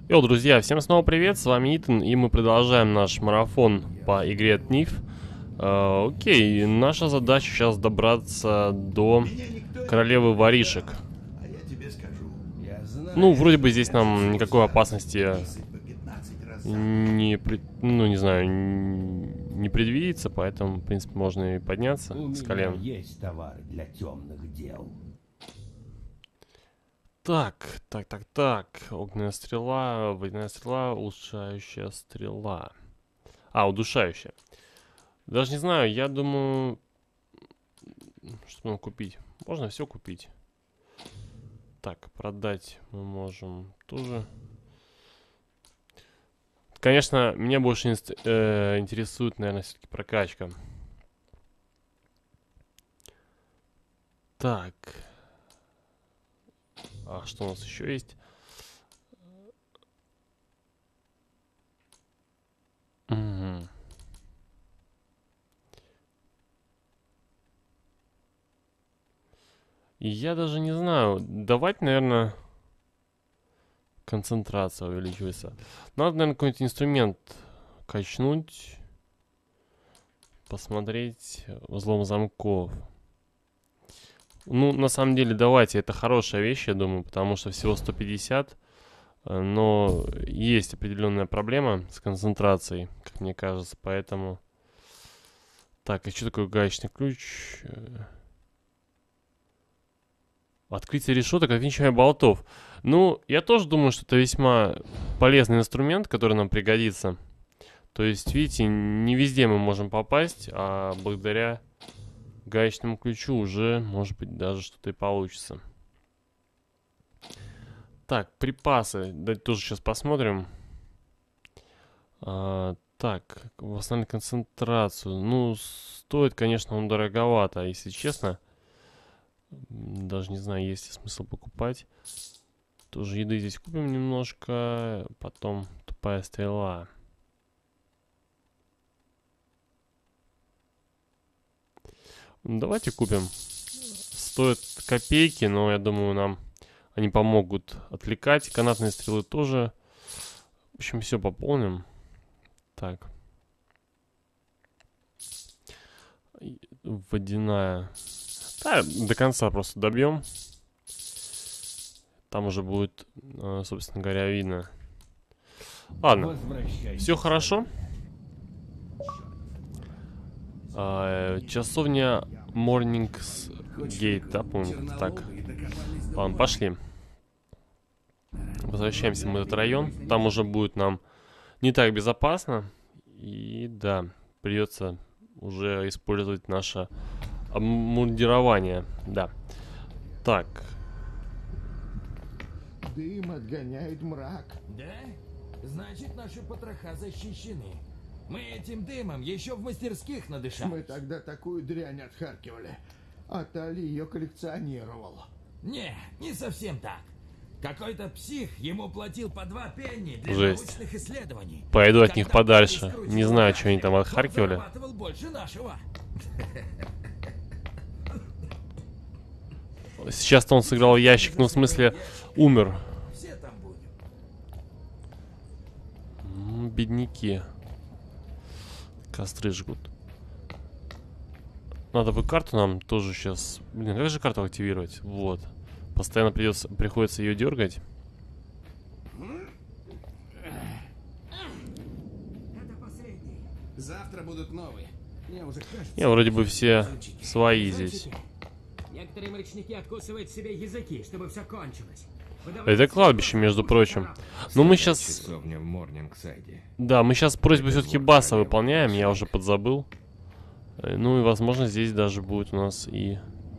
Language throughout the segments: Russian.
Йоу, друзья, всем снова привет, с вами Итан, и мы продолжаем наш марафон по игре Tnif. Окей, наша задача сейчас добраться до королевы воришек. Ну, вроде бы здесь нам никакой опасности не предвидится, поэтому, в принципе, можно и подняться с колен. Есть товар для темных дел. Так. Огненная стрела, водяная стрела, улучшающая стрела. Удушающая. Даже не знаю, я думаю, что нам купить. Можно все купить. Так, продать мы можем тоже. Конечно, меня больше интересует, наверное, все-таки прокачка. Так. А что у нас еще есть? Угу. И я даже не знаю. Давать, наверное, концентрация увеличивается. Надо, наверное, какой-нибудь инструмент качнуть. Посмотреть взлом замков. Ну, на самом деле, давайте. Это хорошая вещь, я думаю, потому что всего 150. Но есть определенная проблема с концентрацией, как мне кажется, поэтому... Так, и что такое гаечный ключ? Открытие решеток, отвинчивание болтов. Ну, я тоже думаю, что это весьма полезный инструмент, который нам пригодится. То есть, видите, не везде мы можем попасть, а благодаря гаечному ключу уже, может быть, даже что-то и получится. Так, припасы. Давайте тоже сейчас посмотрим. Так, восстановить концентрацию. Ну, стоит, конечно, он дороговато, если честно. Даже не знаю, есть ли смысл покупать. Тоже еды здесь купим немножко. Потом тупая стрела. Давайте купим. Стоит копейки, но я думаю, нам они помогут отвлекать. Канатные стрелы тоже. В общем, все пополним. Так. Водяная. Да, до конца просто добьем. Там уже будет, собственно говоря, видно. Ладно. Все хорошо. Часовня Mornings Gate, да, по-моему, так. Ладно, пошли. Возвращаемся мы в этот район. Там уже будет нам не так безопасно. И да, придется уже использовать наше обмундирование. Да. Так. Дым отгоняет мрак. Да? Значит, наши потроха защищены. Мы этим дымом еще в мастерских надышали. Мы тогда такую дрянь отхаркивали. А Тали ее коллекционировал. Не совсем так. Какой-то псих ему платил по 2 пенни для Жесть. научных исследований. Пойду от них Когда подальше. Тали Не скрутил знаю, что они там кафель, отхаркивали. он зарабатывал больше нашего. Сейчас-то он сыграл ящик, ну, в смысле, умер. Все там будем. Бедняки. Костры жгут. Надо бы карту нам тоже сейчас... Блин, как же карту активировать? Вот. Постоянно приходится ее дергать. Это последний. Завтра будут новые. Мне уже кажется. Не, вроде бы все свои здесь. Некоторые морячники откусывают себе языки, чтобы все кончилось. Это кладбище, между прочим. Но мы сейчас... Часовня в Морнингсайде. Да, мы сейчас просьбу все-таки Баса выполняем. Я уже подзабыл. Ну и, возможно, здесь даже будет у нас и...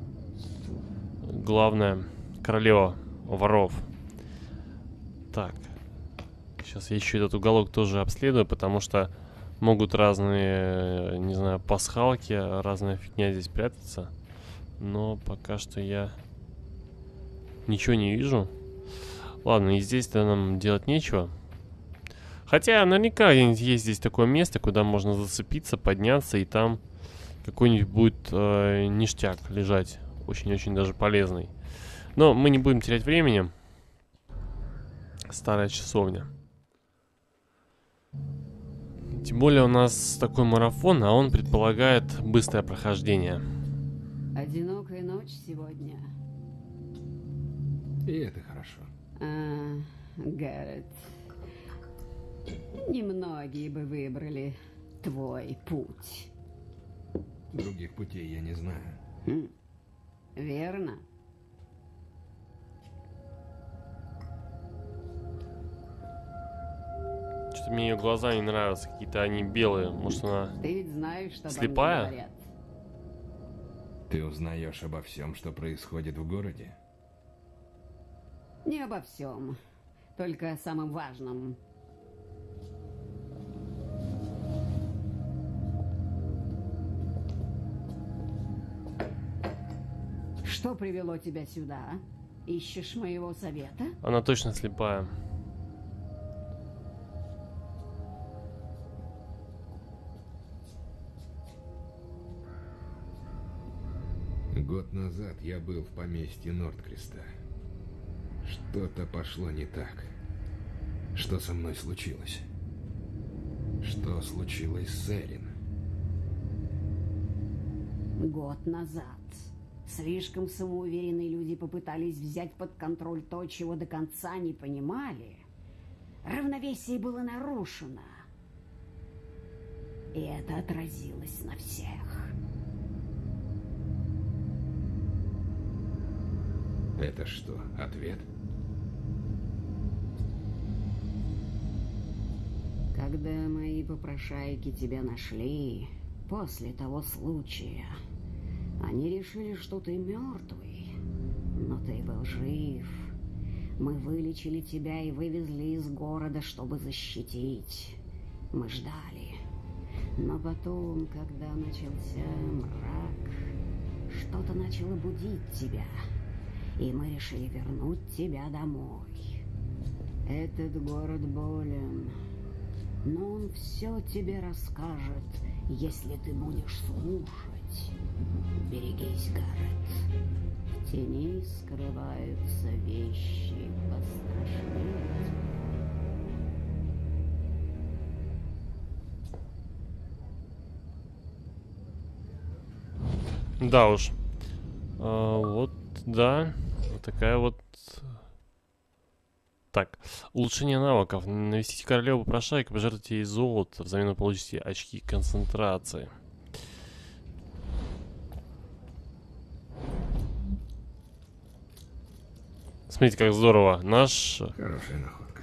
главная королева воров. Так. Сейчас я еще этот уголок тоже обследую, потому что могут разные, не знаю, пасхалки, разная фигня здесь прятаться. Но пока что я ничего не вижу. Ладно, и здесь-то нам делать нечего. Хотя наверняка есть здесь такое место, куда можно зацепиться, подняться, и там какой-нибудь будет ништяк лежать. Очень-очень даже полезный. Но мы не будем терять времени. Старая часовня. Тем более у нас такой марафон, а он предполагает быстрое прохождение. Одинокая ночь сегодня. И это хорошо. Гаррет. Немногие бы выбрали твой путь. Других путей я не знаю. Верно? Что-то мне ее глаза не нравятся, какие-то они белые. Может, она Ты ведь знаешь, что слепая? обо мне говорят. Ты узнаешь обо всем, что происходит в городе? Не обо всем, только о самом важном. Что привело тебя сюда? Ищешь моего совета? Она точно слепая. Год назад я был в поместье Нордкреста. Что-то пошло не так. Что со мной случилось? Что случилось с Эрин? Год назад. Слишком самоуверенные люди попытались взять под контроль то, чего до конца не понимали. Равновесие было нарушено. И это отразилось на всех. Это что, ответ? Когда мои попрошайки тебя нашли, после того случая, они решили, что ты мертвый. Но ты был жив. Мы вылечили тебя и вывезли из города, чтобы защитить. Мы ждали. Но потом, когда начался мрак, что-то начало будить тебя. И мы решили вернуть тебя домой. Этот город болен, но он все тебе расскажет, если ты будешь слушать. Берегись, Гаррет. В тени скрываются вещи пострашнее. Да уж. Вот, да. Вот такая вот. Так. Улучшение навыков. Навестите королеву попрошайка, пожертвуйте ей золото. Взамен вы получите очки концентрации. Смотрите, как здорово. Наш... Хорошая находка.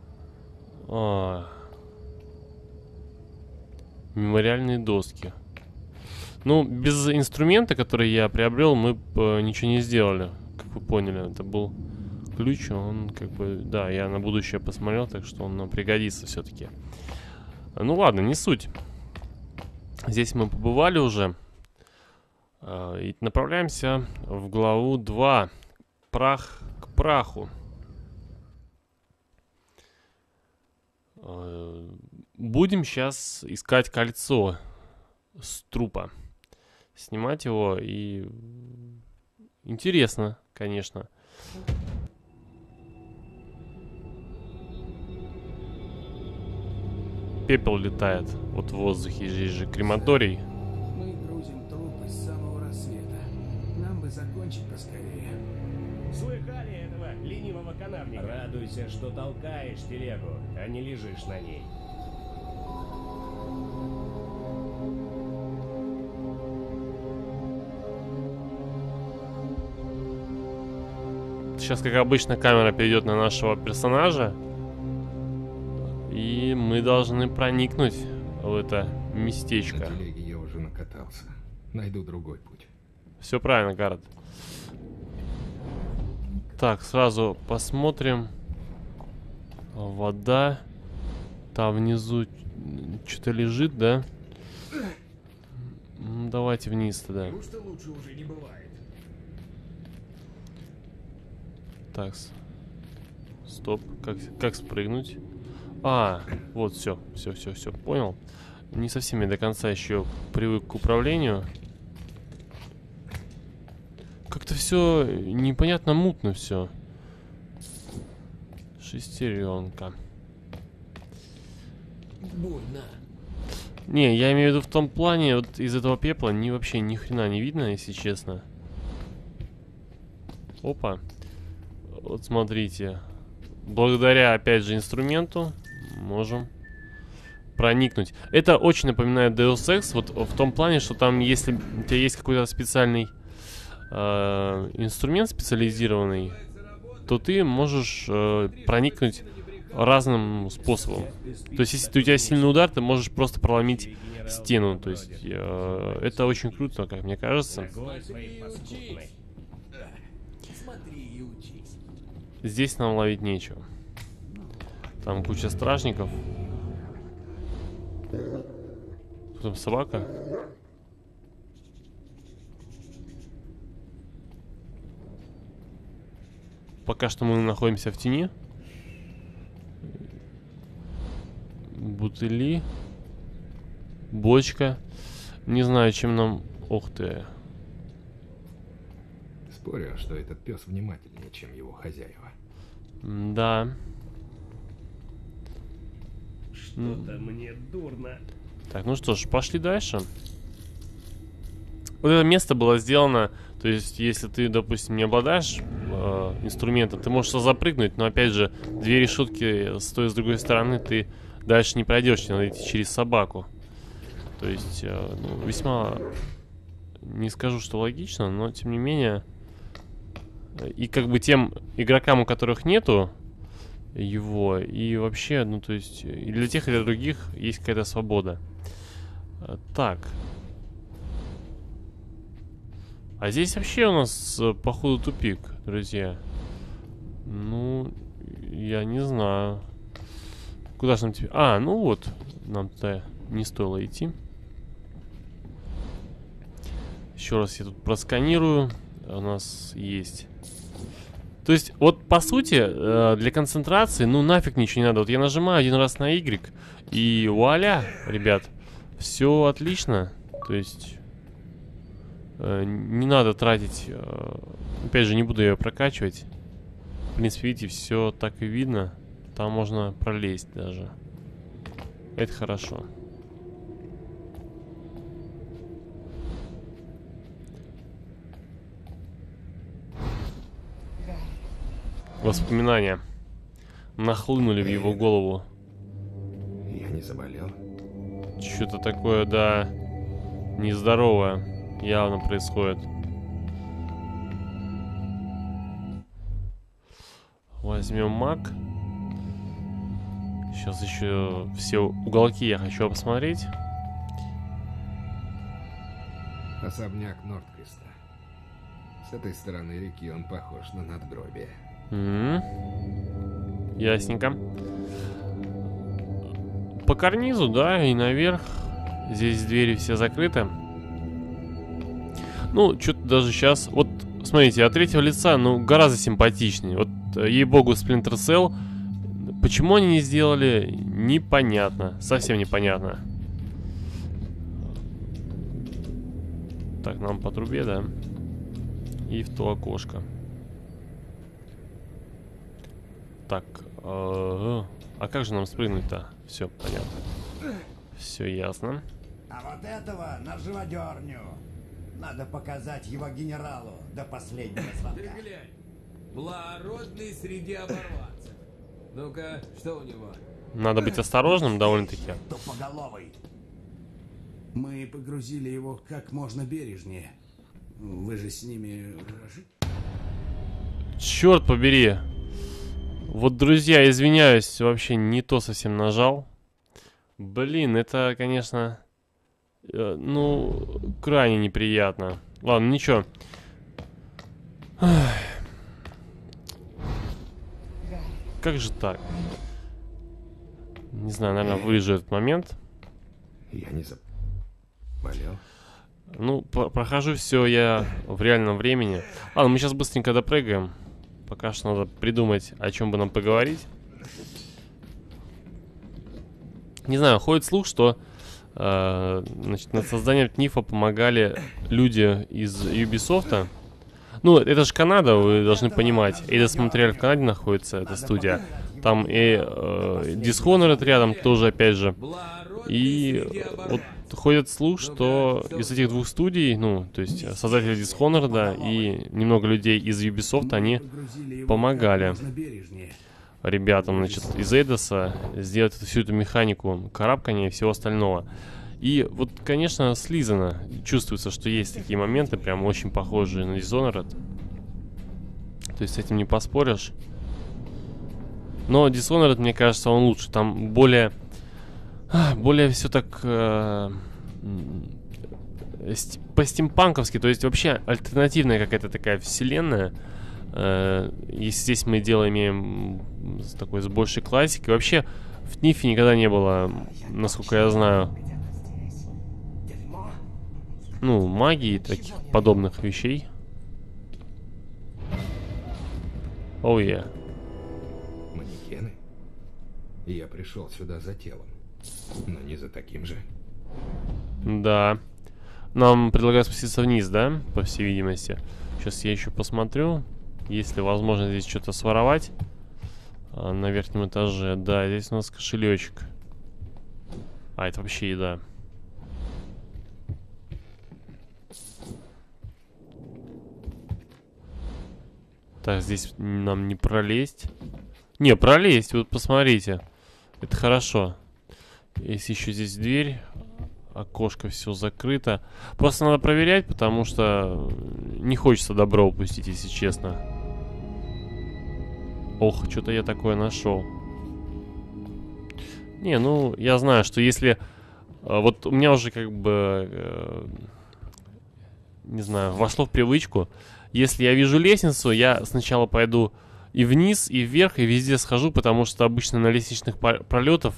Мемориальные доски. Ну, без инструмента, который я приобрел, мы бы ничего не сделали. Как вы поняли, это был ключ. Он как бы... Да, я на будущее посмотрел, так что он нам пригодится все-таки. Ну ладно, не суть. Здесь мы побывали уже. И направляемся в главу 2. Прах к праху. Будем сейчас искать кольцо с трупа. Снимать его и... Интересно, конечно. Пепел летает вот в воздухе. Здесь же крематорий. Мы грузим трупы с самого рассвета. Нам бы закончить поскорее. Слыхали этого ленивого канавника? Радуйся, что толкаешь телегу, а не лежишь на ней. Сейчас, как обычно, камера перейдет на нашего персонажа. И мы должны проникнуть в это местечко. На телеге я уже накатался. Найду другой путь. Все правильно, Гаррет. Так, сразу посмотрим. Вода. Там внизу что-то лежит, да? Давайте вниз тогда. Неужто лучше уже не бывает? Так, стоп. Как спрыгнуть? А, вот, все, понял. Не совсем я до конца еще привык к управлению. Как-то все непонятно, мутно все. Шестеренка. Больно. Не, я имею в виду в том плане, вот из этого пепла вообще ни хрена не видно, если честно. Опа. Вот смотрите. Благодаря, опять же, инструменту можем проникнуть. Это очень напоминает Deus Ex, вот в том плане, что там, если у тебя есть какой-то специальный инструмент специализированный, то ты можешь проникнуть разным способом. То есть, если у тебя сильный удар, ты можешь просто проломить стену. То есть, это очень круто, как мне кажется. Здесь нам ловить нечего. Там куча стражников. Тут там собака. Пока что мы находимся в тени. Бутыли. Бочка. Не знаю, чем нам... Ух ты. Спорю, что этот пес внимательнее, чем его хозяева. Да. Что-то мне дурно. Так, ну что ж, пошли дальше. Вот это место было сделано, то есть, если ты, допустим, не обладаешь инструментом, ты можешь запрыгнуть, но, опять же, две решетки с той и с другой стороны ты дальше не пройдешь, тебе надо идти через собаку. То есть, ну, весьма, не скажу, что логично, но, тем не менее, и как бы тем игрокам, у которых нету его, и вообще, ну, то есть, и для тех, и для других есть какая-то свобода. Так. А здесь вообще у нас, походу, тупик, друзья. Ну, я не знаю. Куда же нам теперь? А, ну вот. Нам туда не стоило идти. Еще раз я тут просканирую. У нас есть. То есть, вот, по сути, для концентрации, ну, нафиг ничего не надо. Вот я нажимаю один раз на Y, и вуаля, ребят. Все отлично. То есть... не надо тратить. Опять же, не буду ее прокачивать. В принципе, видите, все так и видно. Там можно пролезть даже. Это хорошо. Воспоминания нахлынули в его голову. Я не заболел. Что-то такое, да, нездоровое явно происходит. Возьмем маг. Сейчас еще все уголки я хочу посмотреть. Особняк Нордкриста. С этой стороны реки он похож на надгробие. Ясненько. По карнизу, да, и наверх. Здесь двери все закрыты. Ну, что-то даже сейчас... Вот, смотрите, от третьего лица, ну, гораздо симпатичнее. Вот, ей-богу, Splinter Cell. Почему они не сделали, непонятно. Совсем непонятно. Так, нам по трубе, да? И в то окошко. Так, а как же нам спрыгнуть-то? Все, понятно. Все ясно. А вот этого на живодерню. Надо показать его генералу до последнего звонка. Ты глянь. Благородный среди оборванцев. Ну-ка, что у него? Надо быть осторожным довольно-таки. Тупоголовый. Мы погрузили его как можно бережнее. Вы же с ними... Черт побери. Вот, друзья, извиняюсь, вообще не то совсем нажал. Блин, это, конечно, ну, крайне неприятно. Ладно, ничего. Как же так? Не знаю, наверное, вырежу этот момент. Я не заболел. Ну, прохожу все я в реальном времени. Ладно, мы сейчас быстренько допрыгаем. Пока что надо придумать, о чем бы нам поговорить. Не знаю, ходит слух, что значит, над созданием ТНИФа помогали люди из Ubisoft. Ну, это же Канада, вы должны понимать. Eidos Montreal в Канаде находится, эта студия. Там и Dishonored рядом тоже, опять же. И вот ходит слух, что из этих двух студий, ну, то есть создатели Dishonored и немного людей из Ubisoft, они помогали ребятам, значит, из Эйдоса сделать всю эту механику карабкания и всего остального. И вот, конечно, слизано. Чувствуется, что есть такие моменты, прям очень похожие на Dishonored. То есть с этим не поспоришь. Но Dishonored, мне кажется, он лучше. Там более все так по-стимпанковски. То есть вообще альтернативная какая-то такая вселенная. И здесь мы дело имеем с большей классикой. Вообще в ТНИФе никогда не было, насколько я знаю, ну, магии и таких подобных вещей. Оу, я. Манекены? Я пришел сюда за телом, но не за таким же. Да. Нам предлагают спуститься вниз, да? По всей видимости. Сейчас я еще посмотрю, есть ли возможность здесь что-то своровать. На верхнем этаже. Да, здесь у нас кошелечек. А, это вообще еда. Так, здесь нам не пролезть. Не, пролезть, вот посмотрите. Это хорошо. Есть еще здесь дверь. Окошко все закрыто. Просто надо проверять, потому что не хочется добро упустить, если честно. Ох, что-то я такое нашел. Не, ну, я знаю, что если... Вот у меня уже как бы... не знаю, вошло в привычку. Если я вижу лестницу, я сначала пойду и вниз, и вверх, и везде схожу, потому что обычно на лестничных пролетах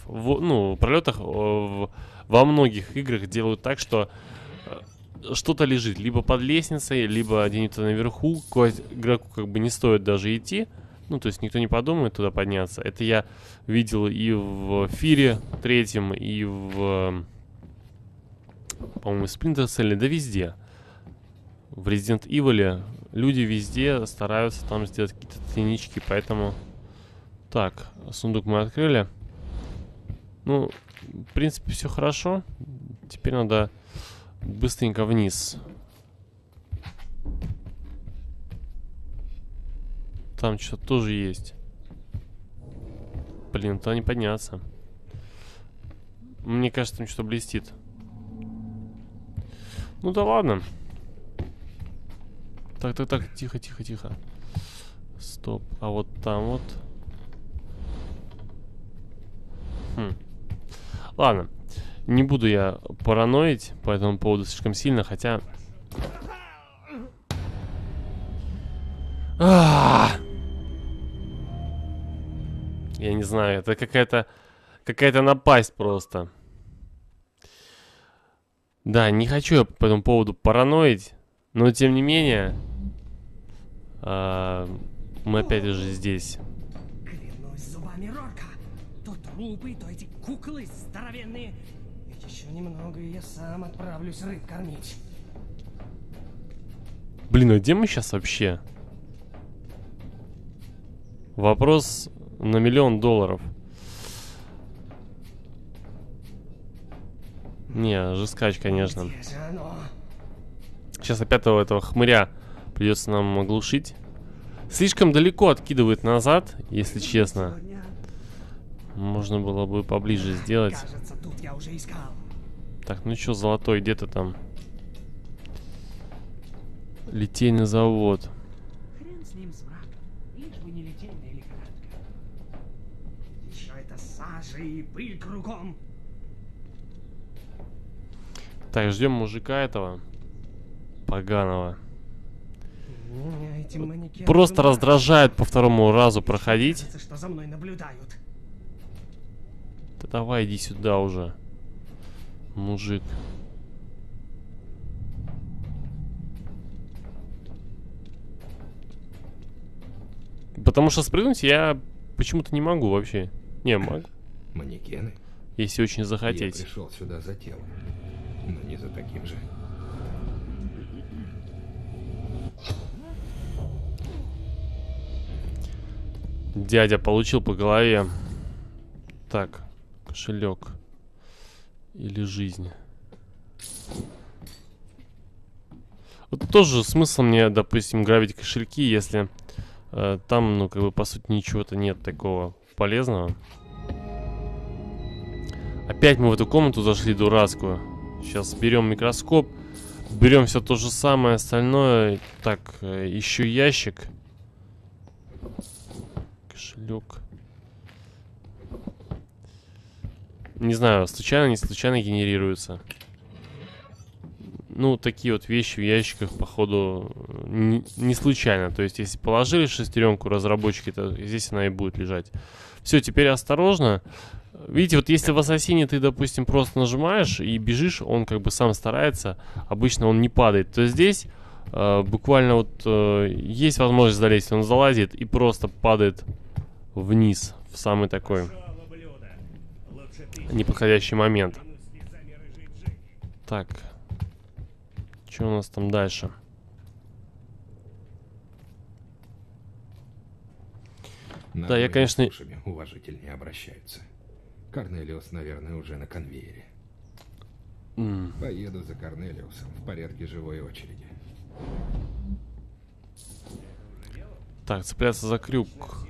во многих играх делают так, что что-то лежит либо под лестницей, либо где-нибудь наверху. К игроку как бы не стоит даже идти. Ну, то есть никто не подумает туда подняться. Это я видел и в Фире 3, и в, по-моему, Splinter Cell, да везде. В Resident Evil люди везде стараются там сделать какие-то тайнички, поэтому... Так, сундук мы открыли. Ну, в принципе, все хорошо. Теперь надо быстренько вниз. Там что-то тоже есть. Блин, туда не подняться. Мне кажется, там что-то блестит. Ну да ладно. Так, тихо. Стоп, а вот там вот. Ладно, не буду я параноить по этому поводу слишком сильно, хотя... Я не знаю, это какая-то напасть просто. Да, не хочу я по этому поводу параноить, но тем не менее... мы опять же здесь. Клянусь зубами Рорка. То трупы, то эти куклы здоровенные. Ведь еще немного, и я сам отправлюсь рыб кормить. Блин, а где мы сейчас вообще? Вопрос на $1 000 000. Не, жескач, конечно. Сейчас опять этого хмыря придется нам оглушить. Слишком далеко откидывает назад, если честно. Можно было бы поближе сделать. Кажется, тут я уже искал. Так, ну что, золотой, где ты там? Литейный завод. Хрен с ним, с мраком. Лишь бы не литейная лихорадка. Еще это сажа и пыль кругом. Так, ждем мужика этого. Поганого. Просто раздражает по второму разу проходить. Кажется, что за мной наблюдают. Да давай, иди сюда уже. Мужик. Потому что спрыгнуть я почему-то не могу вообще. Не, могу. Манекены? Если очень захотеть. Я пришел сюда за телом, но не за таким же. Дядя получил по голове. Так, кошелек. Или жизнь. Вот тоже смысл мне, допустим, грабить кошельки, если там, ну, как бы, по сути, ничего-то нет такого полезного. Опять мы в эту комнату зашли дурацкую. Сейчас берем микроскоп. Берем все то же самое, остальное. Так, еще ящик. Кошелек. Не знаю, случайно, не случайно генерируется. Ну, такие вот вещи в ящиках, походу, не случайно. То есть, если положили шестеренку разработчики, то здесь она и будет лежать. Все, теперь осторожно. Видите, вот если в Ассасине ты, допустим, просто нажимаешь и бежишь, он как бы сам старается. Обычно он не падает. То здесь буквально вот есть возможность залезть. Он залазит и просто падает вниз в самый такой неподходящий момент. Так. Что у нас там дальше? Да, я, конечно... уважительнее обращаются. Корнелиус, наверное, уже на конвейере. Поеду за Корнелиусом в порядке живой очереди. Так, цепляться за крюк.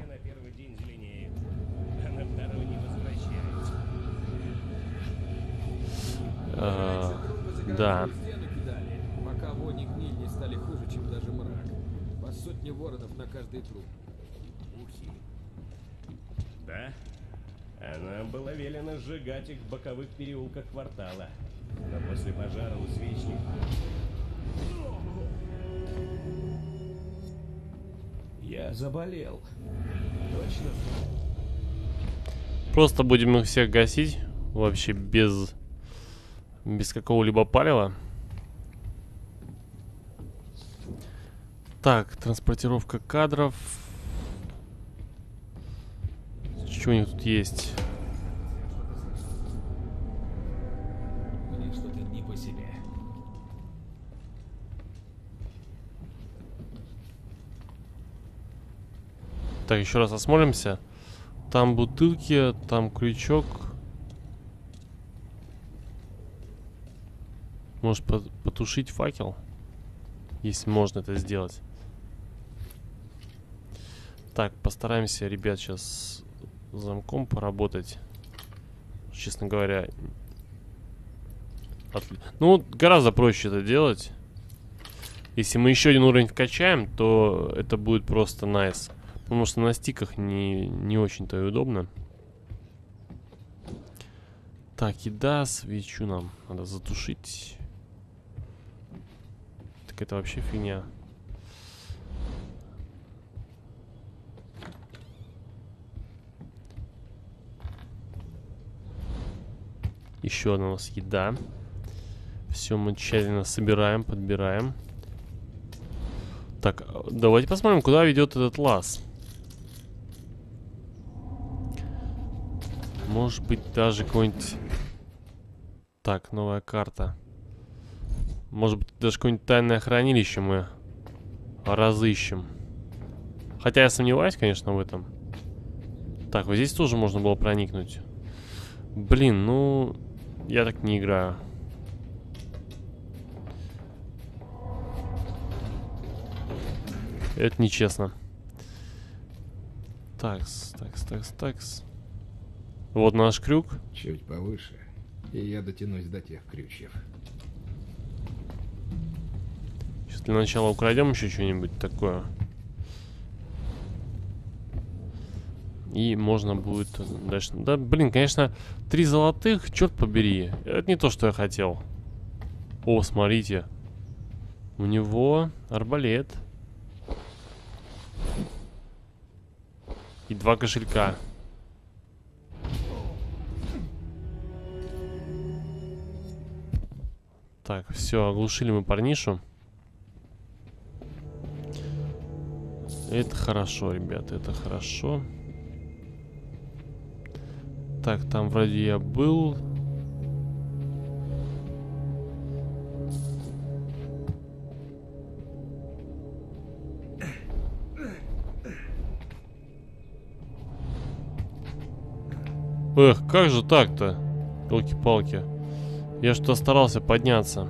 Да. Пока вони гниль не стали хуже, чем даже мрак. По сотне воронов на каждый труп. Ухи. Да? А нам было велено сжигать их в боковых переулках квартала. Но после пожара у свечников... Я заболел. Точно? Просто будем их всех гасить. Вообще без какого-либо палева. Так, транспортировка кадров. Что у них тут есть? Мне что-то не по себе. Так, еще раз осмотримся. Там бутылки, там крючок. Может потушить факел? Если можно это сделать. Так, постараемся, ребят, сейчас с замком поработать. Честно говоря. Ну, гораздо проще это делать. Если мы еще один уровень вкачаем, то это будет просто найс. Потому что на стиках не очень-то и удобно. Так, еда, свечу нам надо затушить. Так это вообще фигня. Еще одна у нас еда. Все мы тщательно собираем, подбираем. Так, давайте посмотрим, куда ведет этот лаз. Может быть, даже какой-нибудь... Так, новая карта. Может быть, даже какое-нибудь тайное хранилище мы разыщем. Хотя я сомневаюсь, конечно, в этом. Так, вот здесь тоже можно было проникнуть. Блин, ну... Я так не играю. Это нечестно. Такс, такс, такс, такс. Вот наш крюк. Чуть повыше, и я дотянусь до тех крючьев. Сейчас для начала украдем еще что-нибудь такое. И можно будет дальше... Да, блин, конечно, 3 золотых, черт побери. Это не то, что я хотел. О, смотрите. У него арбалет. И 2 кошелька. Так, все, оглушили мы парнишу. Это хорошо, ребята, это хорошо. Так, там вроде я был. Эх, как же так-то? Елки-палки. Я что старался подняться.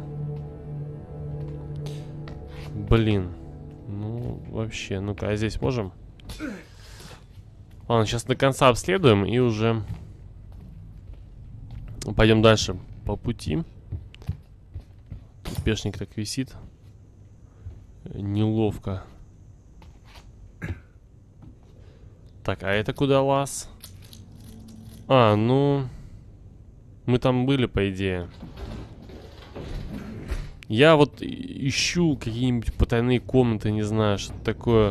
Блин. Ну, вообще. Ну-ка, а здесь можем? Ладно, сейчас до конца обследуем и уже пойдем дальше по пути. Пешник так висит. Неловко. Так, а это куда лаз? А, ну... Мы там были, по идее. Я вот ищу какие-нибудь потайные комнаты, не знаю, что такое.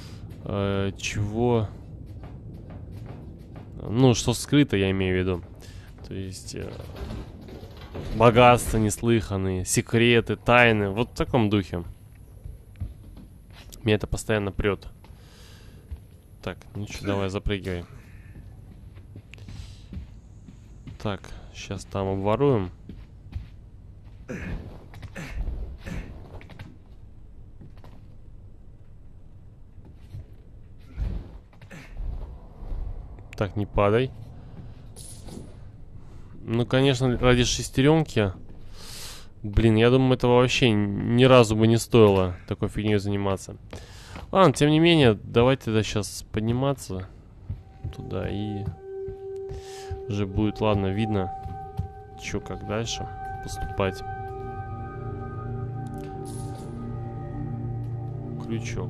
Чего? Ну, что скрыто, я имею в виду. То есть... богатства неслыханные, секреты, тайны. Вот в таком духе. Меня это постоянно прет. Так, ну что, давай, запрыгивай. Так, сейчас там обворуем. Так, не падай. Ну, конечно, ради шестеренки. Блин, я думаю, этого вообще ни разу бы не стоило такой фигней заниматься. Ладно, тем не менее, давайте тогда сейчас подниматься туда и уже будет, ладно, видно, что как дальше поступать. Крючок.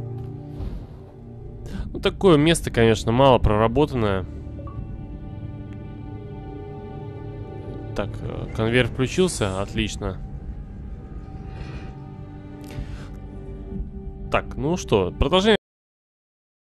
Ну, такое место, конечно, мало проработанное. Так, конвейер включился, отлично. Так, ну что, продолжение.